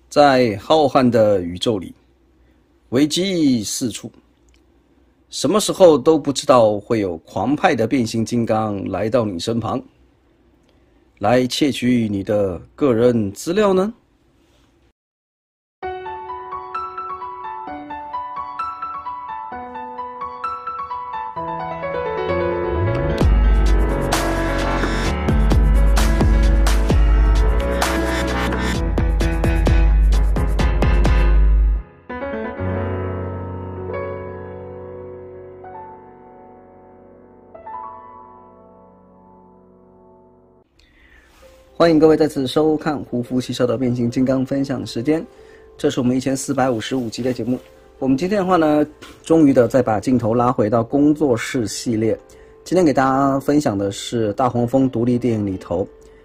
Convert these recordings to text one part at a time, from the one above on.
在浩瀚的宇宙里，危机四处，什么时候都不知道会有狂派的变形金刚来到你身旁，来窃取你的个人资料呢？欢迎各位再次收看胡夫吸收的变形金刚分享时间，这是我们1455集的节目。我们今天的话呢，终于的再把镜头拉回到工作室系列。今天给大家分享的是大黄蜂独立电影里头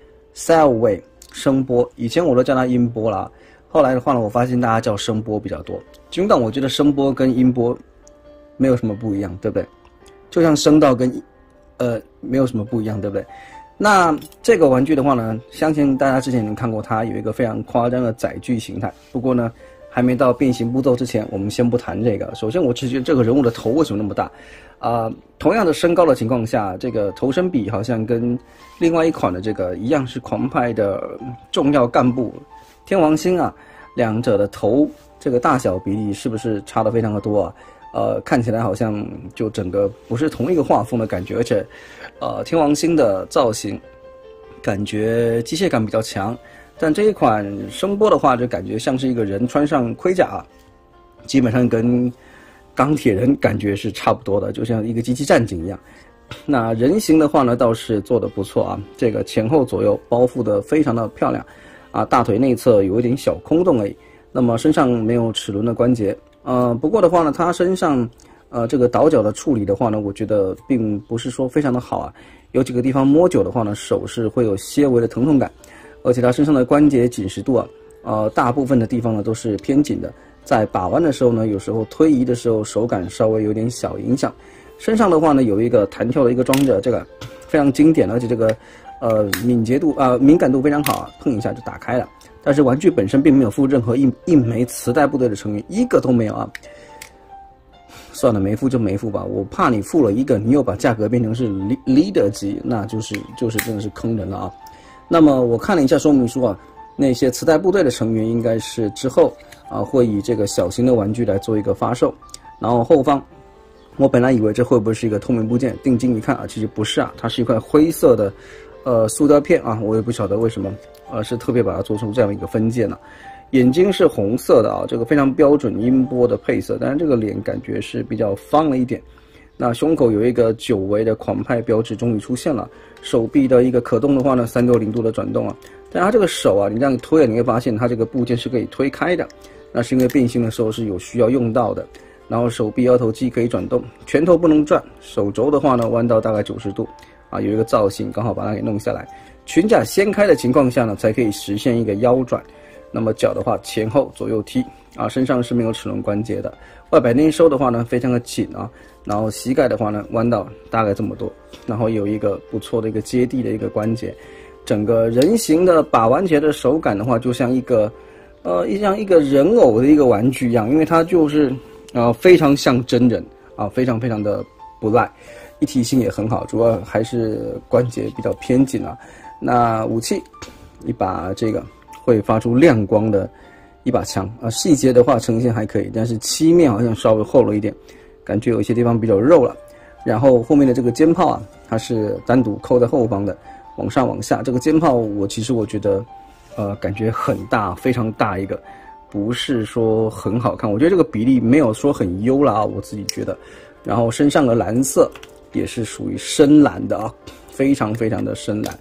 Cellway 声波，以前我都叫它音波啦，后来的话呢，我发现大家叫声波比较多。尽管我觉得声波跟音波没有什么不一样，对不对？就像声道跟没有什么不一样，对不对？那这个玩具的话呢，相信大家之前已经看过，它有一个非常夸张的载具形态。不过呢，还没到变形步骤之前，我们先不谈这个。首先，我只觉得这个人物的头为什么那么大？同样的身高的情况下，这个头身比好像跟另外一款的这个一样，是狂派的重要干部天王星啊，两者的头这个大小比例是不是差得非常的多啊？看起来好像就整个不是同一个画风的感觉，而且，天王星的造型感觉机械感比较强，但这一款声波的话，就感觉像是一个人穿上盔甲，基本上跟钢铁人感觉是差不多的，就像一个机器战警一样。那人形的话呢，倒是做得不错啊，这个前后左右包覆得非常的漂亮啊，大腿内侧有一点小空洞而已，那么身上没有齿轮的关节。不过的话呢，它身上这个倒角的处理的话呢，我觉得并不是说非常的好啊，有几个地方摸久的话呢，手是会有些微的疼痛感，而且它身上的关节紧实度啊，大部分的地方呢都是偏紧的，在把弯的时候呢，有时候推移的时候手感稍微有点小影响。身上的话呢，有一个弹跳的一个装置，这个非常经典，而且这个敏感度非常好啊，碰一下就打开了。但是玩具本身并没有附任何一枚磁带部队的成员，一个都没有啊。算了，没附就没附吧，我怕你附了一个，你又把价格变成是 leader 级，那就是真的是坑人了啊。那么我看了一下说明书啊，那些磁带部队的成员应该是之后会以这个小型的玩具来做一个发售。然后后方，我本来以为这会不会是一个透明部件，定睛一看啊，其实不是啊，它是一块灰色的塑料片啊，我也不晓得为什么是特别把它做出这样一个分界呢。眼睛是红色的啊，这个非常标准音波的配色，但是这个脸感觉是比较方了一点。那胸口有一个久违的狂派标志终于出现了，手臂的一个可动的话呢，360度的转动啊，但它这个手啊，你这样推你会发现它这个部件是可以推开的，那是因为变形的时候是有需要用到的。然后手臂二头肌可以转动，拳头不能转，手肘的话呢弯到大概90度啊，有一个造型刚好把它给弄下来。裙甲掀开的情况下呢，才可以实现一个腰转。那么脚的话前后左右踢啊，身上是没有齿轮关节的，外摆内收的话呢非常的紧啊，然后膝盖的话呢弯到大概这么多，然后有一个不错的一个接地的一个关节，整个人形的把玩起来的手感的话，就像一个像一个人偶的一个玩具一样，因为它就是非常像真人啊，非常非常的不赖，一体性也很好，主要还是关节比较偏紧啊。那武器一把这个会发出亮光的一把枪啊，细节的话呈现还可以，但是漆面好像稍微厚了一点，感觉有一些地方比较肉了。然后后面的这个肩炮啊，它是单独扣在后方的，往上往下，这个肩炮其实我觉得感觉很大，非常大一个，不是说很好看，我觉得这个比例没有说很优啦，我自己觉得。然后身上的蓝色也是属于深蓝的啊，非常非常的深蓝。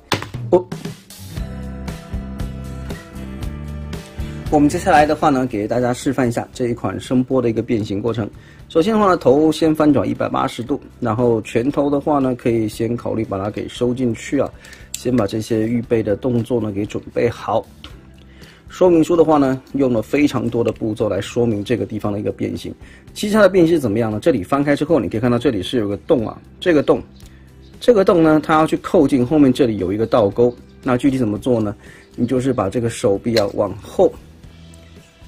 我们接下来的话呢，给大家示范一下这一款声波的一个变形过程。首先的话呢，头先翻转180度，然后拳头的话呢，可以先考虑把它给收进去啊，先把这些预备的动作呢给准备好。说明书的话呢，用了非常多的步骤来说明这个地方的一个变形。其实它的变形是怎么样呢？这里翻开之后，你可以看到这里是有个洞啊，这个洞呢，它要去扣进后面这里有一个倒钩。那具体怎么做呢？你就是把这个手臂往后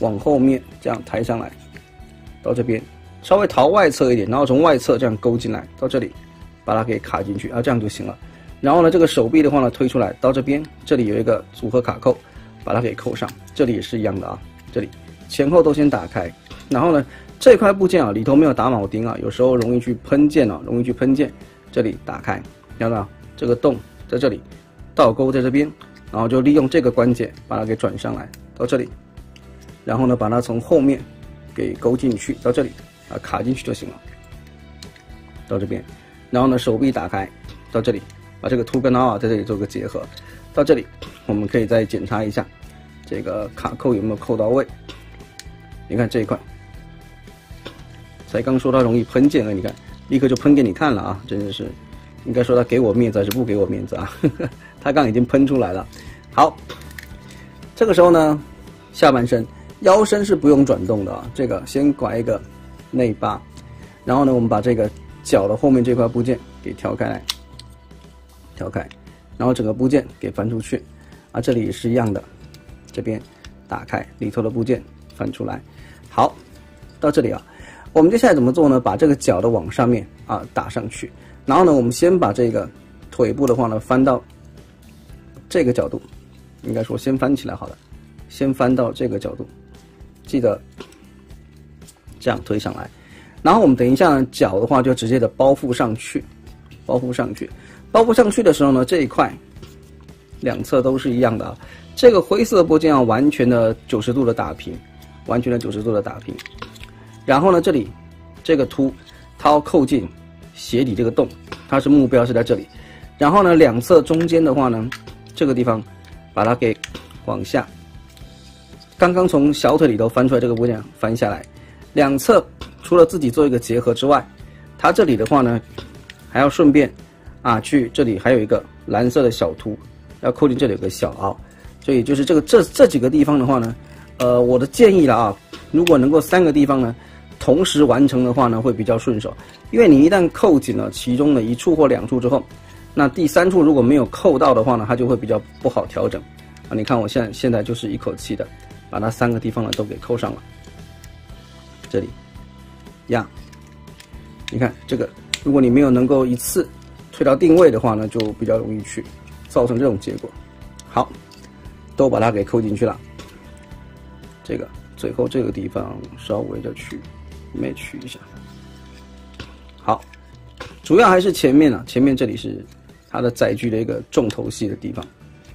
往后面这样抬上来，到这边稍微朝外侧一点，然后从外侧这样勾进来，到这里把它给卡进去啊，这样就行了。然后呢，这个手臂的话呢推出来到这边，这里有一个组合卡扣，把它给扣上，这里也是一样的啊，这里前后都先打开。然后呢，这块部件啊里头没有打铆钉啊，有时候容易去喷溅啊，容易去喷溅。这里打开，看到没有？这个洞在这里，倒钩在这边，然后就利用这个关节把它给转上来到这里，然后呢把它从后面给勾进去到这里啊，卡进去就行了。到这边，然后呢手臂打开到这里，把这个凸跟凹啊在这里做个结合。到这里，我们可以再检查一下这个卡扣有没有扣到位。你看这一块，才刚说它容易喷溅了，你看立刻就喷给你看了啊！真的是，应该说他给我面子还是不给我面子啊？他刚已经喷出来了。好，这个时候呢，下半身腰身是不用转动的啊，这个先拐一个内八，然后呢，我们把这个脚的后面这块部件给挑开来，挑开，然后整个部件给翻出去啊，这里也是一样的，这边打开里头的部件翻出来。好，到这里啊。我们接下来怎么做呢？把这个脚的往上面啊打上去，然后呢，我们先把这个腿部的话呢翻到这个角度，应该说先翻起来好了，先翻到这个角度，记得这样推上来，然后我们等一下呢脚的话就直接的包覆上去，包覆上去，包覆上去的时候呢，这一块两侧都是一样的啊，这个灰色部件要完全的90度的打平，完全的90度的打平。然后呢，这里这个凸，它要扣进鞋底这个洞，它是目标是在这里。然后呢，两侧中间的话呢，这个地方把它给往下，刚刚从小腿里头翻出来这个部件翻下来，两侧除了自己做一个结合之外，它这里的话呢，还要顺便啊去这里还有一个蓝色的小凸，要扣进这里有个小凹，所以就是这几个地方的话呢，我的建议了啊，如果能够3个地方呢同时完成的话呢，会比较顺手。因为你一旦扣紧了其中的1处或2处之后，那第3处如果没有扣到的话呢，它就会比较不好调整啊。你看我现在就是一口气的把那3个地方呢都给扣上了，这里呀，你看这个，如果你没有能够一次推到定位的话呢，就比较容易去造成这种结果。好，都把它给扣进去了，这个最后这个地方稍微的去match一下。好，主要还是前面啊，前面这里是它的载具的一个重头戏的地方。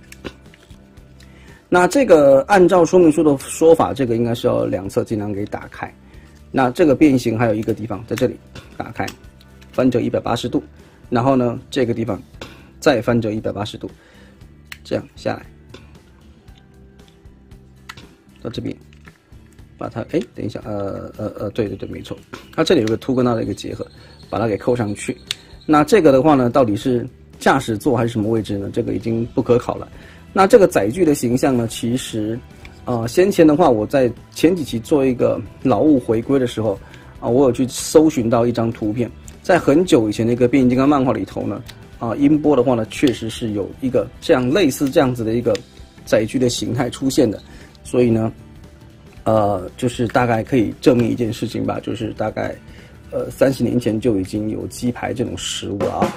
那这个按照说明书的说法，这个应该是要两侧尽量给打开。那这个变形还有一个地方在这里打开，翻折180度，然后呢这个地方再翻折180度，这样下来到这边。把它等一下，对，没错，它这里有个凸跟它的一个结合，把它给扣上去。那这个的话呢，到底是驾驶座还是什么位置呢？这个已经不可考了。那这个载具的形象呢，其实，先前的话，我在前几期做一个劳务回归的时候，我有去搜寻到一张图片，在很久以前的一个变形金刚漫画里头呢，音波的话呢，确实是有一个这样类似这样子的一个载具的形态出现的，所以呢。就是大概可以证明一件事情吧，就是大概30年前就已经有鸡排这种食物了啊。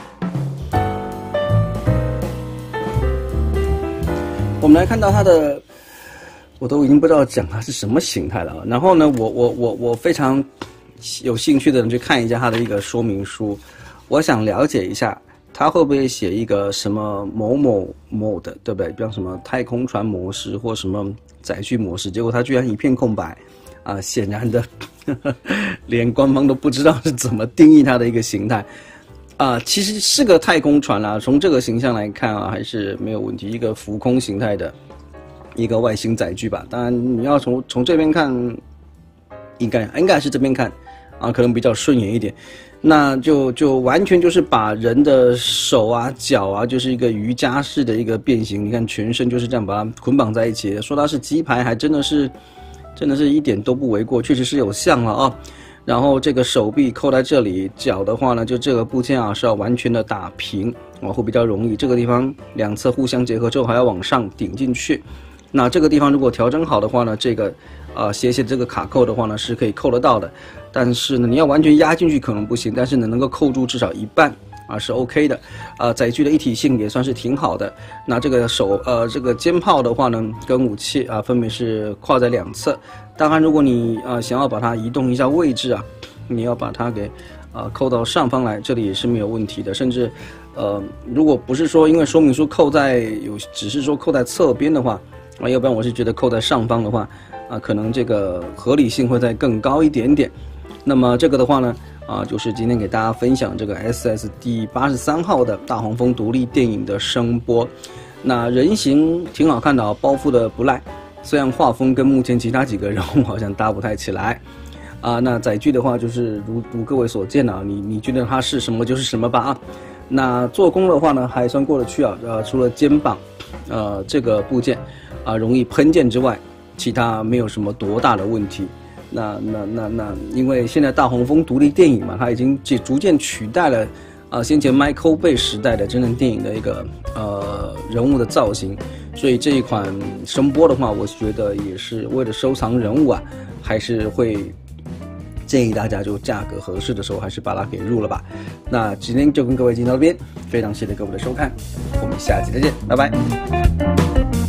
我们来看到它的，我都已经不知道讲它是什么形态了。然后呢，我非常有兴趣的人去看一下它的一个说明书，我想了解一下它会不会写一个什么某某 mode， 对不对？比方什么太空船模式或什么载具模式，结果它居然一片空白啊！显然的，连官方都不知道是怎么定义它的一个形态啊。其实是个太空船啦，从这个形象来看啊，还是没有问题，一个浮空形态的一个外星载具吧。当然，你要从这边看，应该是这边看啊，可能比较顺眼一点。那就完全就是把人的手啊、脚啊，就是一个瑜伽式的一个变形。你看全身就是这样把它捆绑在一起的。说它是鸡排，还真的是一点都不为过，确实是有像了啊。然后这个手臂扣在这里，脚的话呢，就这个部件啊是要完全的打平，会比较容易。这个地方两侧互相结合之后，还要往上顶进去。 那这个地方如果调整好的话呢，这个斜斜这个卡扣的话呢是可以扣得到的，但是呢你要完全压进去可能不行，但是呢能够扣住至少一半是 OK 的。载具的一体性也算是挺好的。那这个这个肩炮的话呢，跟武器分别是跨在两侧。当然如果你想要把它移动一下位置你要把它给扣到上方来，这里也是没有问题的。甚至如果不是说因为说明书只是说扣在侧边的话要不然我是觉得扣在上方的话可能这个合理性会再更高一点点。那么这个的话呢就是今天给大家分享这个 SS 第83号的大黄蜂独立电影的声波。那人形挺好看的包覆的不赖，虽然画风跟目前其他几个人物好像搭不太起来那载具的话就是如各位所见你觉得它是什么就是什么吧那做工的话呢还算过得去除了肩膀这个部件容易喷溅之外，其他没有什么多大的问题。那因为现在大黄蜂独立电影嘛，它已经逐渐取代了先前 Michael Bay 时代的真人电影的一个人物的造型，所以这一款声波的话，我觉得也是为了收藏人物还是会建议大家就价格合适的时候还是把它给入了吧。那今天就跟各位进到这边，非常谢谢各位的收看，我们下期再见，拜拜。